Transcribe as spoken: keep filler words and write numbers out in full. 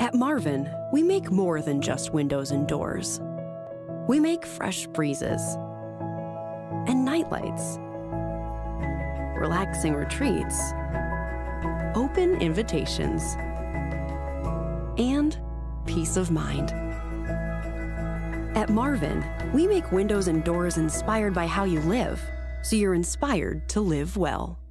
At Marvin, we make more than just windows and doors. We make fresh breezes and nightlights, relaxing retreats, open invitations, and peace of mind. At Marvin, we make windows and doors inspired by how you live, so you're inspired to live well.